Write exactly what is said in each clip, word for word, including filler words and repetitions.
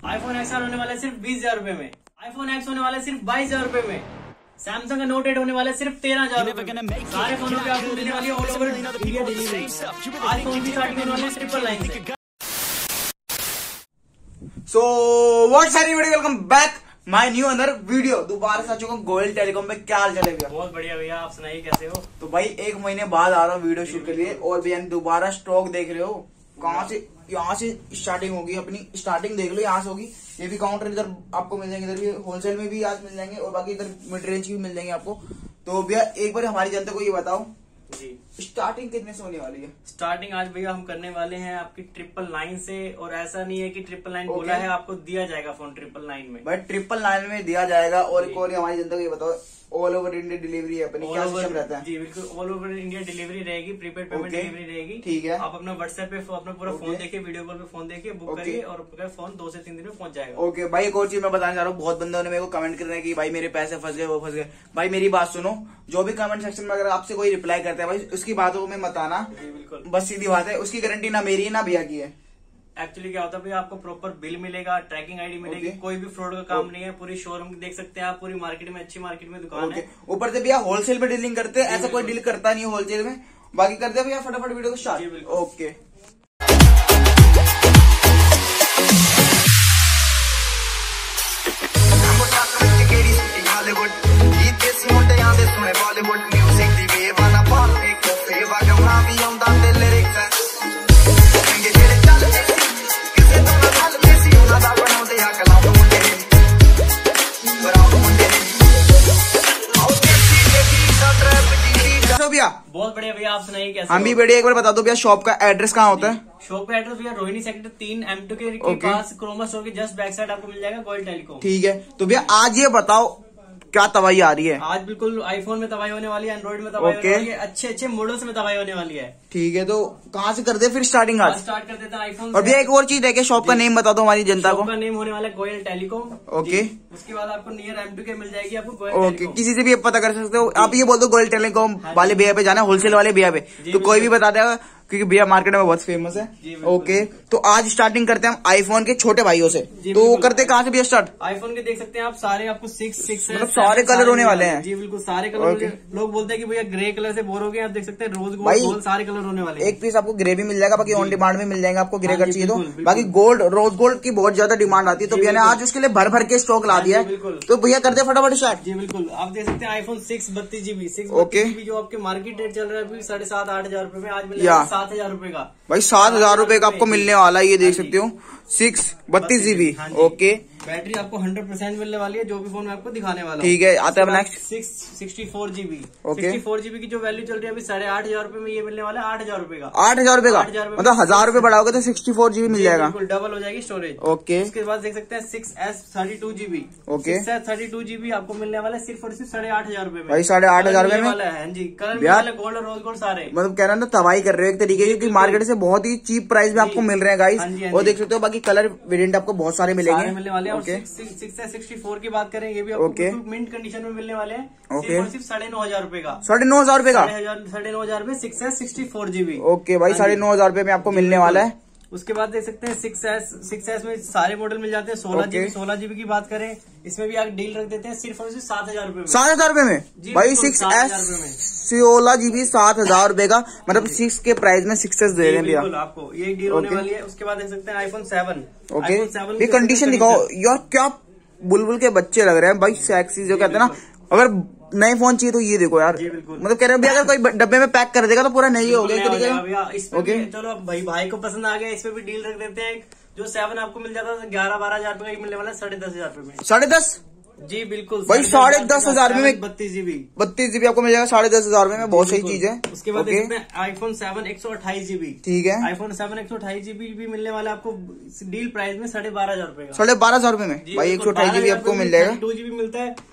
IPhone x are होने वाला है सिर्फ बीस हजार रूपए में। आईफोन एक्स होने वाला है सिर्फ बाईस हजार रूपए में। सैमसंग का नोट एट होने वाला है सिर्फ तेरह हजार रूपए में। सारे फोनों पे आपको मिलने वाली है ऑल ओवर इंडिया डिलीवरी। आज फोन की स्टार्टिंग होने वाली है ट्रिपल नाइन से। So what's up everybody, welcome back my new another video. दोबारा से आ चुका हूँ गोयल टेलीकॉम पे। क्या हाल चाल है भैया? बहुत बढ़िया भैया, आप सुनाइए कैसे हो? तो भाई एक महीने बाद आ रहा हूँ वीडियो शूट के लिए। और भैया दोबारा स्टॉक देख रहे हो, कहाँ से यहाँ से स्टार्टिंग होगी, अपनी स्टार्टिंग देख लो, यहाँ से होगी। ये भी काउंटर इधर आपको मिल जाएंगे, इधर भी होलसेल में भी आज मिल जाएंगे और बाकी इधर मिड रेंज की भी मिल जाएंगे आपको। तो भैया एक बार हमारी जनता को ये बताओ जी, स्टार्टिंग कितने से होने वाली है? स्टार्टिंग आज भैया हम करने वाले हैं आपकी ट्रिपल नाइन से। और ऐसा नहीं है कि ट्रिपल नाइन Okay. बोला है, आपको दिया जाएगा फोन ट्रिपल नाइन में। भाई ट्रिपल नाइन में दिया जाएगा। और एक और हमारी जनता को ये बताओ, ऑल ओवर इंडिया डिलीवरी है अपनी, क्या सिस्टम रहता है? जी बिल्कुल, ऑल ओवर इंडिया डिलीवरी रहेगी, प्रीपेड पेमेंट Okay. डिलीवरी रहेगी। ठीक है। आप अपना व्हाट्सएप पे अपना पूरा फोन Okay. देखिए, वीडियो कॉल पे फोन देखिए, बुक Okay. करिए और आपका फोन दो से तीन दिन में पहुंच जाएगा। ओके भाई, एक और चीज मैं बताना चाह रहा हूँ। बहुत बंदों ने मेरे को कमेंट कर रहे हैं कि भाई मेरे पैसे फंस गए, वो फंस गए। भाई मेरी बात सुनो, जो भी कमेंट सेक्शन में अगर आपसे कोई रिप्लाई करता है भाई उसकी बातों में मत आना। जी बिल्कुल, बस सीधी बात है, उसकी गारंटी ना मेरी है ना भैया की है। एक्चुअली क्या होता है भैया, आपको प्रॉपर बिल मिलेगा, ट्रैकिंग आईडी मिलेगी। Okay. कोई भी फ्रॉड का काम नहीं है। पूरी शोरूम देख सकते हैं आप, पूरी मार्केट में, अच्छी मार्केट में दुकान ओके, है। ऊपर से भैया होलसेल में डीलिंग करते हैं, ऐसा कोई डील करता नहीं है होलसेल में। बाकी करते हैं भैया फटाफट वीडियो को जी, स्टार्ट। बिल्कुल। ओके भैया, बहुत बढ़िया भैया, आप सुनाइए कैसे? हम भी बढ़िया। एक बार बता दो भैया शॉप का एड्रेस कहाँ होता है? शॉप का एड्रेस भैया रोहिणी सेक्टर तीन एम टू के Okay. पास क्रोमा स्टोर के जस्ट बैक साइड आपको मिल जाएगा गोयल टेलीकॉम। ठीक है। तो भैया आज ये बताओ क्या तबाही आ रही है? आज बिल्कुल आईफोन में तबाही होने वाली है, एंड्रॉइड में तबाही Okay. होने वाली है, अच्छे अच्छे मॉडल्स में तबाही होने वाली है। ठीक है, तो कहाँ से कर दे फिर स्टार्टिंग आज? स्टार्ट कर देते हैं आईफोन। और भैया एक और चीज है कि शॉप का नेम बता दो हमारी जनता को। शॉप का नेम होने वाला है गोयल टेलीकॉम। ओके। उसके बाद आपको नियर एम टू के मिल जाएगी आपको गोयल ओके, टेलीकॉम। किसी से भी पता कर सकते हो आप। ये बोल दो गोयल टेलीकॉम वाले भैया पे जाना है, होलसेल वाले भैया पे, तो कोई भी बता देगा क्योंकि भैया मार्केट में बहुत फेमस है। ओके, तो आज स्टार्टिंग करते हैं हम आईफोन के छोटे भाइयों से। तो वो करते कहाँ से भैया स्टार्ट? आईफोन के देख सकते हैं आप, सारे आपको सिक्स सिक्स मतलब सारे कलर होने वाले हैं। जी बिल्कुल, सारे कलर। लोग बोलते हैं कि भैया ग्रे कलर से बोर हो गए, आप देख सकते हैं रोज गोल्ड, सारे कलर होने वाले हैं। एक पीस आपको ग्रे भी मिल जाएगा, बाकी ऑन डिमांड में मिल जाएगा आपको ग्रे का चाहिए तो। बाकी गोल्ड, रोज गोल्ड की बहुत ज्यादा डिमांड आती है, तो भैया ने आज उसके लिए भर भर के स्टॉक ला दिया है। तो भैया करते फटाफट स्टार्ट। जी बिल्कुल, आप देख सकते हैं आईफोन सिक्स बत्तीस जीबी सिक्स ओके जीबी जो आपके मार्केट रेट चल रहा है अभी साढ़े सात आठ हजार रूपये में, आज मिलेगा सात हजार रूपये का। भाई सात हजार रूपये का आपको मिलने वाला है, ये देख सकते हो, सिक्स बत्तीस जीबी। ओके, बैटरी आपको हंड्रेड परसेंट मिलने वाली है, जो भी फोन मैं आपको दिखाने वाला हूँ। ठीक है, आता है next six sixty four GB okay. Sixty four GB की जो वैल्यू चल रही है अभी साढ़े आठ हजार रूपये में, ये मिलने वाला है आठ हजार रूपये का। आठ हजार रूपये का, आठ हजार रूपये मतलब हजार रूपये बढ़ाओगे तो सिक्सटी फोर जीबी मिल जाएगा। बिल्कुल डबल हो जाएगी स्टोरेज। ओके, उसके बाद देख सकते हैं six S thirty two GB okay, six S thirty two GB आपको मिलने वाला है सिर्फ और सिर्फ साढ़े आठ हजार रूपये में। भाई साढ़े आठ हजार रूपये में वाला है जी, कलर गोल्ड और रोज गोल्ड सारे। मतलब कह रहा ना तबाही कर रहे हो एक तरीके की, क्योंकि मार्केट से बहुत ही चीप प्राइस में आपको मिल रहे हैं गाइस। और देख सकते हो बाकी कलर वेरिएंट आपको बहुत सारे मिलेंगे, मिलने वाले हैं। सिक्स एस सिक्सटी फोर की बात करें, ये भी आपको मिंट कंडीशन में मिलने वाले हैं, सिर्फ सिर्फ साढ़े नौ हजार रूपये का। साढ़े नौ हजार रूपये का, साढ़े नौ हजार में six S sixty four GB. Okay भाई, साढ़े नौ हजार रूपये में आपको मिलने वाला है। उसके बाद देख सकते हैं सिक्स एस सिक्स एस में सारे मॉडल मिल जाते हैं। सोलह जीबी सोलह जीबी की बात करें, इसमें भी आप डील रख देते हैं सिर्फ और सिर्फ सात हजार रूपये में। सात हजार रूपये में भाई सिक्स एस सोलह जीबी सात हजार रूपये का, मतलब सिक्स के प्राइस में सिक्स एस दे रहे हैं भैया आपको, ये डील होने वाली है। उसके बाद देख सकते हैं आईफोन सेवन। ओके, ये कंडीशन दिखाओ यार, क्या बुलबुल के बच्चे लग रहे हैं भाई, सेक्सी जो कहते हैं ना। अगर नए फोन चाहिए तो ये देखो यार, मतलब कह रहे हैं अगर कोई डब्बे में पैक कर देगा तो पूरा नहीं हो गया। ओके, चलो भाई भाई को पसंद आ गया, इस पे भी डील रख देते हैं। जो सेवन आपको मिल जाता है ग्यारह बारह हजार रुपए का मिलने वाला है साढ़े दस हजार रुपए में। साढ़े दस जी बिल्कुल भाई, साढ़े दस हजार में बत्तीस जीबी बत्तीस जीबी आपको मिल जाएगा साढ़े दस हजार में, बहुत सही चीज है। उसके बाद देखते हैं आईफोन सेवन एक सौ अट्ठाईस जीबी। ठीक है, आईफोन सेवन एक सौ अट्ठाईस जीबी भी मिलने वाला आपको डील प्राइस में साढ़े बारह हजार रुपए का। साढ़े बारह हजार रुपए में भाई एक सौ अट्ठाईस जीबी आपको मिल जाएगा। टू जीबी मिलता है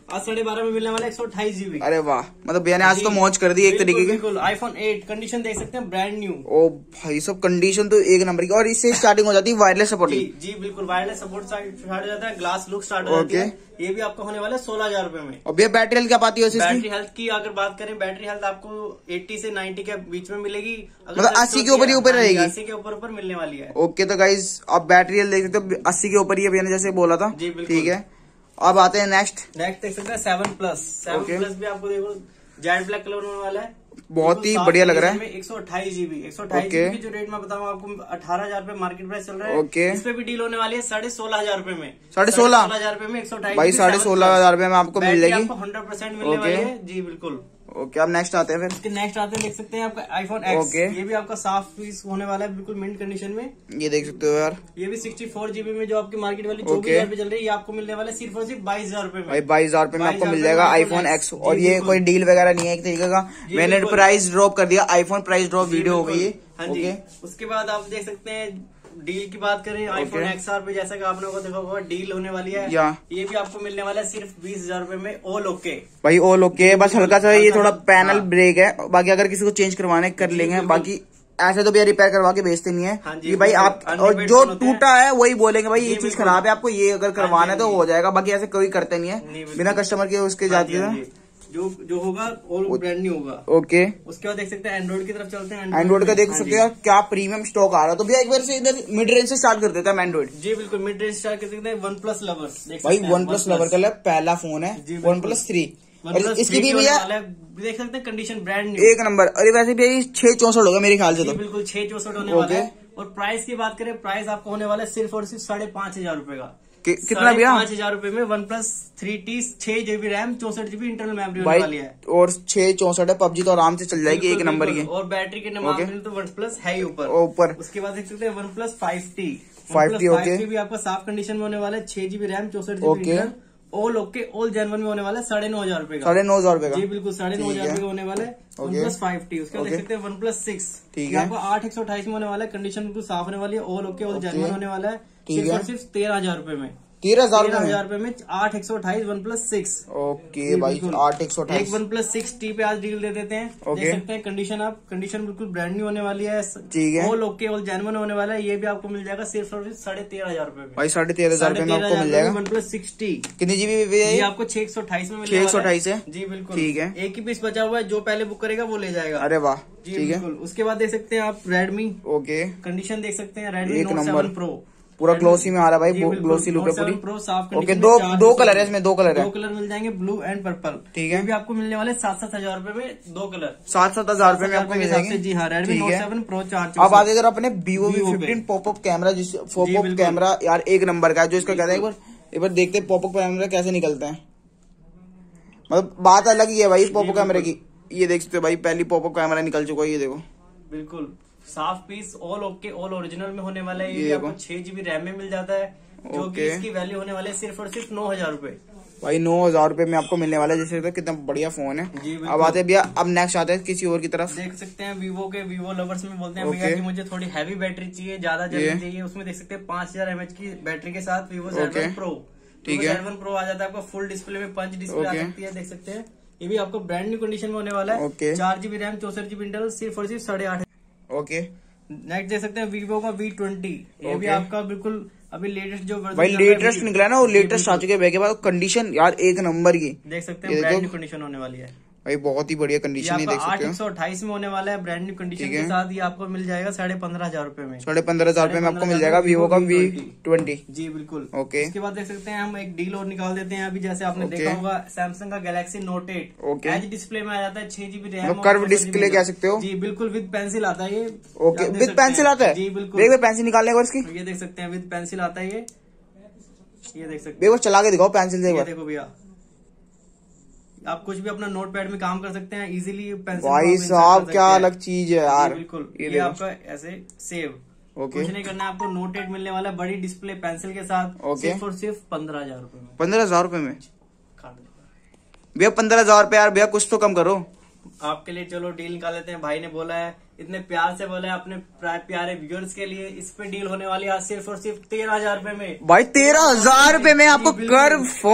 आज साढ़े बारह में मिलने वाला एक सौ अट्ठाईस जीबी। अरे वाह, मतलब भैया ने आज तो मौज कर दी एक तरीके की। बिल्कुल आईफोन एट कंडीशन देख सकते हैं ब्रांड न्यू। ओ भाई सब कंडीशन तो एक नंबर की, और इससे स्टार्टिंग हो जाती है वायरलेस सपोर्टिंग। जी, जी बिल्कुल वायरलेस सपोर्ट स्टार्ट हो जाता है, ग्लास लुक स्टार्ट हो जाती है। ये भी आपको होने वाला है सोलह हजार रूपये में। और भैया बैटरी हेल्थ क्या पाती है? बैटरी हेल्थ की अगर बात करें, बैटरी हेल्थ आपको अस्सी से नब्बे के बीच में मिलेगी। मतलब अस्सी के ऊपर ही ऊपर रहेगी, अस्सी के ऊपर ऊपर मिलने वाली है। ओके तो गाइज आप बैटरी हेल्थ देख सकते हो अस्सी के ऊपर ही है, भैया ने जैसे बोला था। जी बिल्कुल ठीक है, अब आते हैं नेक्स्ट। नेक्स्ट देख सकते हैं सेवन प्लस। सेवन प्लस भी आपको देखो जेड ब्लैक कलर होने वाला है, बहुत ही बढ़िया लग रहा है। एक सौ अट्ठाईस जीबी एक सौ अट्ठाईस जीबी की जो रेट मैं बताऊँ आपको अठारह हजार रूपये मार्केट प्राइस चल रहा है। ओके, इस पे भी डील होने वाली है साढ़े सोलह हजार रूपये में। साढ़े सोलह हजार रूपये में एक सौ अट्ठाईस भाई साढ़े सोलह हजार रूपये में आपको मिल जाएगी, हंड्रेड परसेंट मिलने वाली है। जी बिल्कुल। ओके, अब नेक्स्ट आते हैं फिर। इसके नेक्स्ट आते हैं देख सकते हैं आपका आईफोन एक्स। ओके, ये भी आपका साफ पीस होने वाला है, बिल्कुल मिंट कंडीशन में। ये देख सकते हो यार, ये भी सिक्सटी फोर जीबी में जो आपकी मार्केट वाली चौबीस हजार चल रही है, ये आपको मिलने वाला है सिर्फ और सिर्फ बाईस हजार रूपये में। भाई बाईस हजार रूपये में आपको मिल जाएगा आईफोन एक्स। और ये कोई डील वगैरह नहीं है एक तरीके का, मैंने प्राइस ड्रॉप कर दिया, आईफोन प्राइस ड्रॉप वीडियो हो गई है। हाँ जी, उसके बाद आप देख सकते हैं डील की बात करें आईफोन एक्सआर पे, जैसा कि आपने को देखा होगा डील होने वाली है। ये भी आपको मिलने वाला है सिर्फ बीस हजार रूपये में, ऑल ओके भाई, ऑल ओके। बस हल्का सा ये थोड़ा पैनल ब्रेक है, बाकी अगर किसी को चेंज करवाने कर लेंगे, बाकी ऐसे तो भैया रिपेयर करवा के बेचते नहीं है। हाँ जी, भाई आप और जो टूटा है वही बोलेंगे भाई ये चीज खराब है, आपको ये अगर करवाना है तो हो जाएगा, बाकी ऐसे कोई करते नहीं है बिना कस्टमर के उसके जाती है। जो जो होगा और ब्रांड न्यू होगा। ओके, उसके बाद देख सकते हैं एंड्रॉइड की तरफ चलते हैं। एंड्रॉइड का देख सकते हैं क्या प्रीमियम स्टॉक आ रहा है। तो भैया एक बार से इधर मिड रेंज से स्टार्ट कर देता है एंड्रॉइड। जी बिल्कुल, मिड रेंज स्टार्ट कर सकते हैं। वन प्लस लवर्स भाई, वन प्लस लवर का पहला फोन है वन प्लस थ्री, इसकी भी भैया देख सकते हैं कंडीशन ब्रांड न्यू एक नंबर। अरे वैसे भी छह चौसठ होगा मेरे ख्याल से, तो बिल्कुल छह चौसठ होने वाला है। और प्राइस की बात करें, प्राइस आपको होने वाला है सिर्फ और सिर्फ साढ़े पांच हजार रूपये का। कि, कितना भैया? पांच हजार रूपये में वन प्लस थ्री टी छह जीबी रैम चौसठ जीबी इंटरनल मेमोरी होने वाली है। और छह चौसठ है, पबजी तो आराम से चल जाएगी एक नंबर की। और बैटरी के मामले में तो वन प्लस है ही ऊपर ऊपर। उसके बाद देख सकते हैं OnePlus five T five T okay, भी आपका साफ कंडीशन में होने वाला है, छह जीबी रैम चौसठ GB internal, all okay all genuine में होने वाला है साढ़े नौ हजार रूपये का। साढ़े नौ हजार रूपये का, जी बिल्कुल साढ़े नौ हजार रूपये का होने वाला है वन प्लस फाइव टी। उसके बाद देख सकते हैं वन प्लस सिक्स, ठीक है, आपको आठ एक सौ अट्ठाईस में होने वाला है, कंडीशन बिल्कुल साफ होने वाली है, ऑल ओके ऑल जेनवन होने वाला है, सिर्फ और सिर्फ तेरह हजार रूपये में। तेरह हजार हजार रूपये में आठ एक सौ अट्ठाईस वन प्लस सिक्स। ओके भाई, आठ एक सौ अट्ठाईस एक वन प्लस सिक्स टी पे आज डील दे देते हैं। देख सकते हैं कंडीशन, आप कंडीशन बिल्कुल ब्रांड न्यू होने वाली है, ठीक है, ऑल ओके ऑल जेन्युइन होने वाला है। ये भी आपको मिल जाएगा सिर्फ और सिर्फ साढ़े तेरह हजार रूपये में। भाई साढ़े तेरह हजार रूपये में आपको मिल जाएगा वन प्लस सिक्स टी। कितनी जीबी भी है? ये आपको छह एक सौ अट्ठाईस में छह एक सौ अट्ठाईस है। जी बिल्कुल, ठीक है, एक ही पीस बचा हुआ है, जो पहले बुक करेगा वो ले जाएगा। अरे वाह, ठीक है। उसके बाद देख सकते हैं आप रेडमी, ओके, कंडीशन देख सकते हैं रेडमी नोट सेवन प्रो, पूरा ग्लोसी में आ रहा है भाई, ग्लोसी लुक है पूरी। प्रो साफ ओके, दो दो कलर है इसमें, दो कलर है, दो कलर मिल जाएंगे ब्लू एंड पर्पल। ठीक है, भी आपको मिलने वाले सात सात हजार रूपये में दो कलर, सात सात हजार रूपये में आपको मिल जाएंगे। जी हाँ, रेडमी नोट सेवन प्रो चार। अब आगे अगर अपने Vivo V fifteen popup camera, जिस पॉपअप कैमरा यार एक नंबर का है, जो इसका कहता है एक बार एक बार देखते हैं पॉपअप कैमरा कैसे निकलता है, मतलब बात अलग ही है भाई पॉपअप कैमरे की। ये देख सकते हो भाई, पहली पॉपअप कैमरा निकल चुका है, ये देखो बिल्कुल साफ piece, all okay all original में होने वाला है। ये आपको छह जीबी रैम में मिल जाता है, जो कि इसकी वैल्यू होने वाली है सिर्फ और सिर्फ नौ हजार रूपये। भाई नौ हजार रूपये में आपको मिलने वाला है, जैसे तो कितना बढ़िया फोन है। अब आते हैं भैया, अब नेक्स्ट आते हैं किसी और की तरफ। देख सकते हैं वीवो के, वीवो लवर्स में बोलते हैं भैया कि मुझे थोड़ी हैवी बैटरी चाहिए, ज्यादा जल्दी चाहिए, उसमें देख सकते हैं पांच हजार एमएच की बैटरी के साथ वीवो जेड वन प्रो। ठीक है, जेड वन प्रो आ जाता है आपका फुल डिस्प्ले में, पंच डिस्प्ले आ सकती है, देख सकते हैं। ये भी आपको ब्रांड न्यू कंडीशन में होने वाला है, चार जीबी रैम चौसठ जीबी इंटरनल, सिर्फ और सिर्फ साढ़े आठ। ओके, नेक्स्ट देख सकते हैं वीवो का वी ट्वेंटी। ये भी आपका बिल्कुल अभी लेटेस्ट जो भाई लेटेस्ट निकला है ना, वो लेटेस्ट आ चुके हैं के बाद, कंडीशन यार एक नंबर की, देख सकते हैं ब्रांड न्यू कंडीशन होने वाली है भाई, बहुत ही बढ़िया कंडीशन है, देख सकते हो। आठ एक सौ अट्ठाईस में होने वाला है, ब्रांड न्यू कंडीशन के साथ। ये आपको मिल जाएगा साढ़े पंद्रह हजार रूपये में, साढ़े पंद्रह हजार रूपये में आपको मिल जाएगा वीवो का वी ट्वेंटी। जी बिल्कुल। ओके, इसके बाद देख सकते हैं हम एक डील और निकाल देते हैं। अभी जैसे आपने देखा होगा सैमसंग का Galaxy Note eight H display में आ जाता है, छह जीबी रैम, कर्व डिस्प्ले कह सकते हो। जी बिल्कुल, विद पेंसिल आता है ये। ओके, विद पेंसिल आता है। जी बिल्कुल, पेंसिल निकालने का इसकी, ये देख सकते हैं विद पेंसिल आता है ये, ये देख सकते हैं। चला के दिखाओ पेंसिल से, देखो भैया, आप कुछ भी अपना नोट पैड में काम कर सकते हैं इजीली। पेंसिल भाई साहब क्या अलग चीज है यार, बिल्कुल। ये, ये आपका ऐसे सेव ओके, कुछ नहीं करना है आपको, नोट एट मिलने वाला है बड़ी डिस्प्ले पेंसिल के साथ। ओके, सिर्फ और सिर्फ पंद्रह हजार रूपये में। पंद्रह हजार रूपये में भैया, पंद्रह हजार रूपये यार भैया, कुछ तो कम करो। आपके लिए चलो डील निकाल लेते हैं, भाई ने बोला है, इतने प्यार से बोला है अपने प्यारे व्यूअर्स के लिए, इस पे डील होने वाली है सिर्फ और सिर्फ तेरह हजार रूपये में। भाई तेरह हजार रूपये में आपको कर्व फोन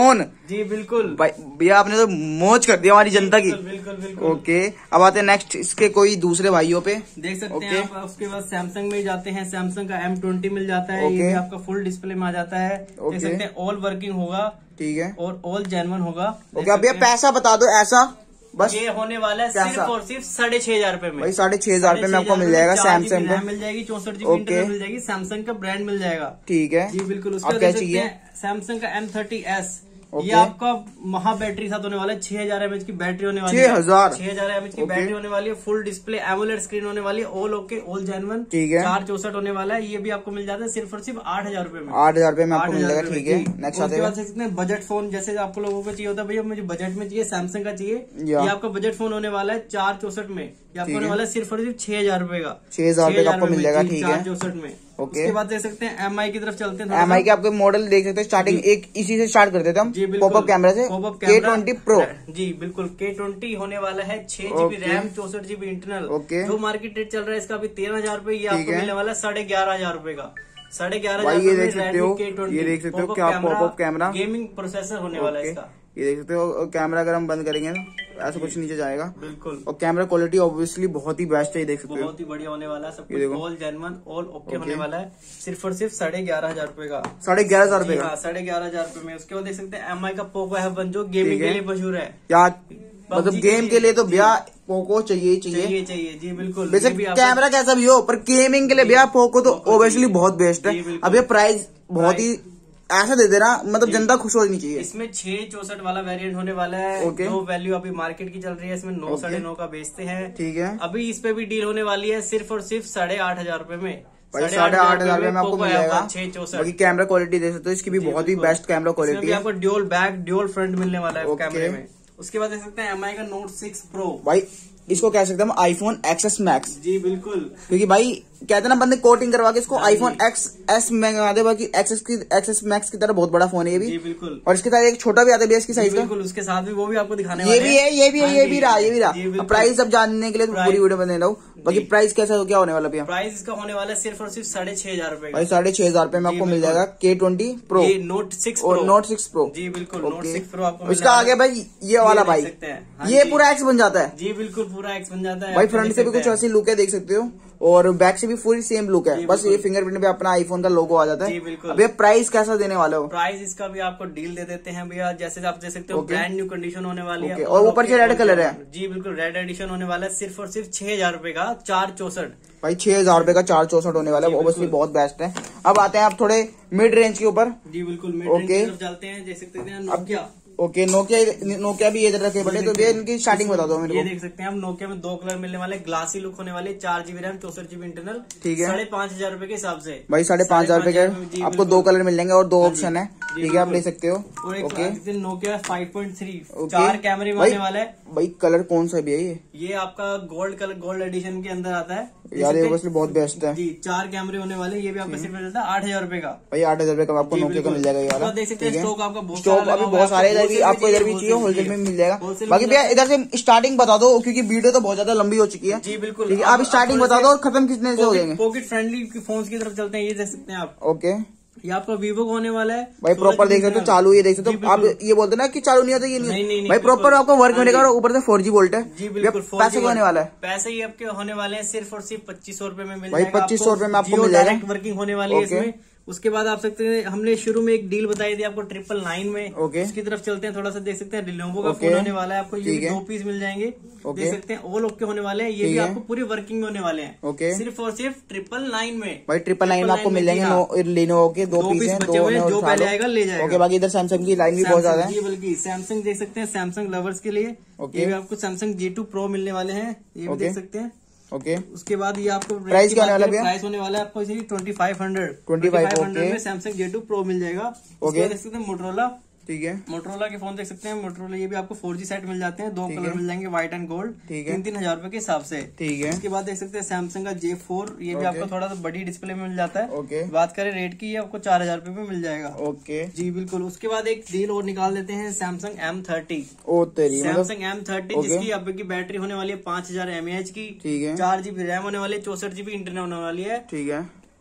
जी बिल्कुल भैया आपने तो मौज कर दिया हमारी जनता की। बिल्कुल बिल्कुल। ओके, अब आते हैं नेक्स्ट इसके कोई दूसरे भाइयों पे। देख सकते हैं आप। उसके बाद सैमसंग में जाते हैं, सैमसंग का एम ट्वेंटी मिल जाता है। ये भी आपका फुल डिस्प्ले में आ जाता है। देख सकते हैं ऑल वर्किंग होगा, ठीक है, और ऑल जेन्युइन होगा। ओके, अब भैया पैसा बता दो ऐसा बस। ये होने वाला है सिर्फ और सिर्फ साढ़े छह हजार रूपये में। भाई साढ़े छह हजार रूपये में आपको मिल जाएगा सैमसंग का, मिल जाएगी चौसठ जीबी इंटरनल मिल जाएगी, सैमसंग का ब्रांड मिल जाएगा। ठीक है जी बिल्कुल। उसका क्या चाहिए? सैमसंग का एम थर्टी एस, ये आपका महा बैटरी साथ होने वाला है। छह हजार एमएच की बैटरी होने वाली है। छह हजार छह हजार एमएच की बैटरी होने वाली है। फुल डिस्प्ले एमोलेड स्क्रीन होने वाली है। ऑल ओके, ऑल जेन्युइन, ठीक है। चार चौसठ होने वाला है। ये भी आपको मिल जाता है सिर्फ और सिर्फ आठ हजार रूपये में। आठ हजार रूपये में आपको मिल जाएगा, ठीक है। नेक्स्ट आते हैं सकते हैं बजट फोन, जैसे आप लोगों को चाहिए होता है भैया मुझे बजट में चाहिए, सैमसंग का चाहिए। ये आपका बजट फोन होने वाला है चार चौसठ में। ये आपको होने वाला है सिर्फ और सिर्फ छह हजार रूपये का। छह हजार रूपये का आपको मिल जाएगा, ठीक है, चार चौसठ में। ओके। उसके बाद देख सकते हैं एम आई की तरफ चलते हैं। एम आई के आपके मॉडल देख सकते हैं, स्टार्टिंग एक इसी से स्टार्ट करते थे हम, पॉपअप कैमरा से। के ट्वेंटी प्रो, जी बिल्कुल, के ट्वेंटी होने वाला है। छह जीबी रैम, चौसठ जीबी इंटरनल। ओके। जो मार्केट रेट चल रहा है इसका अभी तेरह हजार रूपये, ये आपको मिलने वाला है साढ़े ग्यारह हजार रूपये का। साढ़े ग्यारह हजार ये देख सकते हो, ये देख सकते हो क्या पॉपअप कैमरा, गेमिंग प्रोसेसर होने वाला है इसका। ये देख सकते हो कैमरा अगर हम बंद करेंगे ना ऐसा कुछ नीचे जाएगा, बिल्कुल। और कैमरा क्वालिटी ऑब्वियसली बहुत ही बेस्ट है, ये देख सकते हो, बहुत ही बढ़िया होने वाला है। सब कुछ ऑल जेन्युइन, ऑल ओके होने वाला है। सिर्फ और सिर्फ साढ़े ग्यारह हजार रूपये का। साढ़े ग्यारह हजार रूपये का, साढ़े ग्यारह हजार रूपये में। उसके बाद देख सकते हैं एम आई का पोको एफ वन, जो गेमिंग के लिए मशहूर है। यार मतलब गेम के लिए तो भैया पोको चाहिए चाहिए चाहिए चाहिए जी बिल्कुल। वैसे कैमरा कैसा भी हो, पर गेमिंग के लिए भैया पोको तो ऑब्वियसली बहुत बेस्ट है। अब ये प्राइस बहुत ही ऐसा दे देना, मतलब जनता खुश होनी चाहिए। इसमें छह चौसठ वाला वेरिएंट होने वाला है। ओके। जो वैल्यू अभी मार्केट की चल रही है इसमें नौ साढ़े नौ का बेचते हैं, ठीक है। अभी इस पे भी डील होने वाली है सिर्फ और सिर्फ साढ़े आठ हजार रूपये में। साढ़े आठ हजार रूपये में आपको मिल जाएगा। छह चौसठ बाकी कैमरा क्वालिटी देख सकते हो, इसकी भी बहुत ही बेस्ट कैमरा क्वालिटी है। आपको ड्यूल बैक ड्यूल फ्रंट मिलने वाला है कैमरे में। उसके बाद देख सकते हैं एम आई का नोट सिक्स प्रो, भाई इसको कह सकते हैं हम आईफोन एक्सएस मैक्स। जी बिल्कुल, क्योंकि भाई कहते ना बंदे कोटिंग करवा के इसको आईफोन एक्स एस मंगा दे, बाकी एक्सएस की एक्सएस मैक्स की तरह बहुत बड़ा फोन है ये भी। जी बिल्कुल। और इसके साथ एक छोटा भी आता है इसकी साइज का, बिल्कुल। उसके साथ भी वो भी आपको दिखाने ये भी है, ये भी है, ये भी रहा, ये भी रहा। प्राइस अब जानने के लिए पूरी वीडियो बना रहा हूँ। बाकी प्राइस कैसा क्या होने वाला भैया? प्राइस इसका होने वाला है सिर्फ और सिर्फ साढ़े छह हजार रूपये। भाई साढ़े छह हजार रूपये में आपको मिल जाएगा K twenty Pro, Note six और नोट सिक्स प्रो। जी बिल्कुल, नोट सिक्स प्रो आपको। इसका आगे भाई ये वाला भाई ये पूरा एक्स बन जाता है। जी बिल्कुल, पूरा एक्स बन जाता है भाई। फ्रंट से भी कुछ ऐसी लुक है देख सकते हो, और बैक से भी पूरी सेम लुक है, बस ये फिंगरप्रिंट पे अपना आईफोन का लोगो आ जाता है। अब ये प्राइस कैसा देने वाले हो? प्राइस इसका भी आपको डील दे देते हैं भैया, जैसे आप दे सकते हो ब्रांड न्यू कंडीशन होने वाली है, और ऊपर से रेड कलर है। जी बिल्कुल, रेड एडिशन होने वाला है सिर्फ और सिर्फ छह हजार रूपये का, चार चौसठ। भाई छह हजार रूपये का चार चौसठ होने वाला है, ऑब्वियसली बहुत बेस्ट है। अब आते हैं आप थोड़े मिड रेंज के ऊपर। जी बिल्कुल, मिड रेंज की तरफ चलते हैं। देख सकते हैं नोकिया। ओके, नोकिया नोकिया भी ये रखे बड़े, तो ये इनकी स्टार्टिंग बता दो मेरे को। ये देख सकते हैं हम नोकिया में दो कलर मिलने वाले, ग्लासी लुक होने वाले, चार जीबी रैम, चौसठ जीबी इंटरनल, ठीक है, साढ़े पांच हजार रूपये के हिसाब से। भाई साढ़े पांच हजार रूपये के आपको दो कलर मिल जाएंगे और दो ऑप्शन है, ठीक है, आप ले सकते हो। Okay, Nokia five point three, चार कैमरे में आने वाला है। भाई कलर कौन सा भी है ये? ये आपका गोल्ड कलर, गोल्ड एडिशन के अंदर आता है यार, ये बहुत बेस्ट है जी। चार कैमरे होने वाले, ये भी आपका सिर्फ मिलता है आठ हजार रूपये का। भाई आठ हजार रूपये का आपको नोकिया का मिल जाएगा ये वाला। देख सकते हैं स्टॉक आपका बहुत स्टॉक अभी बहुत सारे, इधर भी आपको इधर भी चाहिए होलसेल में मिल जाएगा। बाकी भैया इधर से स्टार्टिंग बता दो, क्योंकि वीडियो तो बहुत ज्यादा लंबी हो चुकी है। जी बिल्कुल, ठीक है, आप स्टार्टिंग बता दो और खत्म कितने से हो जाएंगे। पॉकेट फ्रेंडली फोन की तरफ चलते हैं, ये देख सकते हैं आप। ओके, ये आपका वीवो का होने वाला है भाई। प्रॉपर देख सकते हो, चालू ये देख सकते हो आप। ये बोलते ना कि चालू नहीं होता, ये नहीं, नहीं, नहीं भाई प्रॉपर आपको वर्क होने का, और ऊपर से फोर जी वोल्ट है। जी बिल्कुल, पैसे क्या होने वाला है? पैसे ही आपके होने वाले हैं सिर्फ और सिर्फ पच्चीस सौ रूपये में मिल भाई। पच्चीस सौ रूपये में आपको मिल जाएगा, वर्किंग होने वाली है इसमें। उसके बाद आप सकते हैं, हमने शुरू में एक डील बताई थी आपको ट्रिपल नाइन में, ओके, उसकी तरफ चलते हैं। थोड़ा सा देख सकते हैं लिनोवो का फोन होने वाला है आपको, ये दो पीस मिल जाएंगे, देख सकते हैं ऑल ओके होने वाले हैं। ये भी आपको पूरी वर्किंग में होने वाले हैं, ओके, सिर्फ और सिर्फ ट्रिपल नाइन में। भाई ट्रिपल नाइन में आपको मिल जाएंगे लिनोवो के दो पीस हैं, बचे हुए, जो पहले आएगा ले जाएगा। ओके, बाकी इधर सैमसंग की लाइन भी बहुत ज्यादा है, बल्कि सैमसंग देख सकते हैं, सैमसंग लवर्स के लिए ये भी आपको सैमसंग जी टू प्रो मिलने वाले हैं, ये भी देख सकते हैं। ओके, उसके बाद ये आपको प्राइस क्या होने वाला है? प्राइस होने वाला है आपको इसी twenty five hundred twenty five hundred में सैमसंग जे टू प्रो मिल जाएगा। ओके, देख सकते हैं मोटरोला, ठीक है, मोटरोला के फोन देख सकते हैं। मोटरोला ये भी आपको फोर जी सेट मिल जाते हैं, दो कलर मिल जाएंगे, व्हाइट एंड गोल्ड, तीन तीन हजार रूपये के हिसाब से, ठीक है। उसके बाद देख सकते हैं सैमसंग का जे फोर, ये भी आपको थोड़ा सा बड़ी डिस्प्ले में मिल जाता है। ओके, बात करें रेट की, ये आपको चार हजार रूपये में मिल जाएगा। ओके जी बिल्कुल। उसके बाद एक डील और निकाल देते हैं, Samsung M thirty. Samsung M thirty जिसकी अब की बैटरी होने वाली है पांच हजार एम ए एच की, ठीक है, चार जीबी रैम होने वाली है, चौसठ जीबी इंटरनल होने वाली है, ठीक है।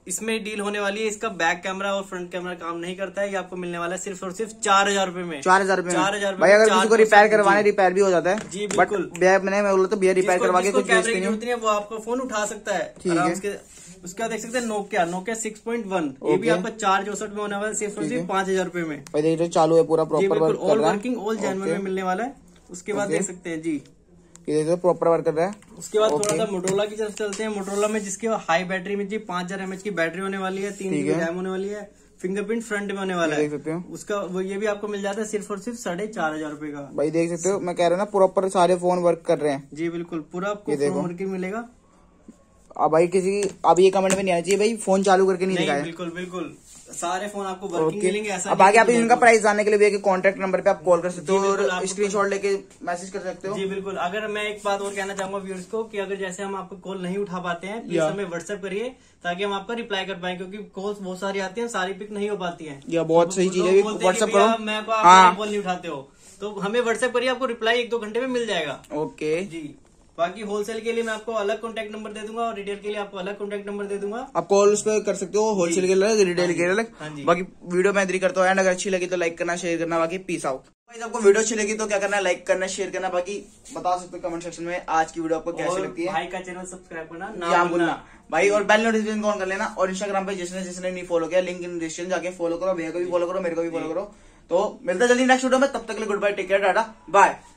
इसमें डील होने वाली है। इसका बैक कैमरा और फ्रंट कैमरा काम नहीं करता है। ये आपको मिलने वाला है सिर्फ और सिर्फ चार हजार रूपये में। चार हजार रूपये चार हजार भाई, अगर किसी को रिपेयर करवाने रिपेयर भी हो जाता है जी बट बिल्कुल। मैंने मैं बोला तो भैया रिपेयर करवा के कुछ कैमरे की जरूरत नहीं है, वो आपको फोन उठा सकता है आराम से। उसके बाद देख सकते हैं Nokia Nokia six point one, ये भी आपका चार चौसठ में होने वाला है सिर्फ और सिर्फ पांच हजार रूपये में। भाई देख रहे चालू है पूरा प्रॉपर वर्क कर ऑल रहा है, वर्किंग ऑल जेन्युइन में मिलने वाला है। उसके बाद देख सकते हैं जी ये प्रॉपर वर्क कर रहा है। उसके बाद थोड़ा सा मोटरोला की तरफ चलते हैं। मोटरोला में जिसकी हाई बैटरी में जी पांच हजार एमएच की बैटरी होने वाली है, तीन जीबी रैम होने वाली है, फिंगरप्रिंट फ्रंट में होने वाला है। उसका वो ये भी आपको मिल जाता है सिर्फ और सिर्फ साढ़े चार हजार रूपये का। भाई देख सकते हो, मैं कह रहा हूँ ना प्रॉपर सारे फोन वर्क कर रहे हैं जी बिल्कुल, पूरा आपको फोन वर्किंग मिलेगा। अब भाई किसी अब ये कमेंट में नहीं आना चाहिए भाई फोन चालू करके नहीं दिखाया। बिल्कुल बिल्कुल, सारे फोन आपको वर्किंग मिलेंगे। ऐसा अब आगे आप इनका प्राइस जानने के लिए भैया कॉन्टेक्ट नंबर पे आप कॉल कर सकते हो और स्क्रीनशॉट लेके मैसेज कर सकते हो। जी बिल्कुल। अगर मैं एक बात और कहना चाहूंगा व्यूअर्स को कि अगर जैसे हम आपको कॉल नहीं उठा पाते हैं, प्लीज हमें व्हाट्सएप करिए ताकि हम आपका रिप्लाई कर पाए, क्योंकि कॉल्स बहुत सारी आती हैं, सारी पिक नहीं हो पाती है। या बहुत सही चीज है, व्हाट्सएप करो, मैं आप कॉल नहीं उठाते हो तो हमें व्हाट्सएप करिए, आपको रिप्लाई एक दो घंटे में मिल जाएगा। ओके जी। बाकी होलसेल के लिए मैं आपको अलग कॉन्टैक्ट नंबर दे दूंगा और रिटेल के लिए आपको अलग कॉन्टैक्ट नंबर दे दूंगा। आप कॉल उस पर कर सकते हो, होलसेल के अलग रिटेल के अलग। बाकी वीडियो मैं एग्री करता हूँ एंड अगर अच्छी लगी तो लाइक करना शेयर करना। बाकी पीस आउट। आपको वीडियो अच्छी लगी तो क्या करना है, लाइक करना शेयर करना। बाकी बता सकते हो कमेंट सेक्शन में आज की वीडियो आपको कैसी लगती है। भाई का चैनल सब्सक्राइब करना ना भूलना भाई, और बेल नोटिफिकेशन ऑन कर लेना। और इंस्टाग्राम पे जिसने जिसने नहीं फॉलो किया लिंक इन डिस्क्रिप्शन जाके फॉलो करो, भैया को भी फॉलो करो, मेरे को भी फॉलो करो। तो मिलता जल्दी नेक्स्ट वीडियो में, तब तक के लिए goodbye, take care, tata bye.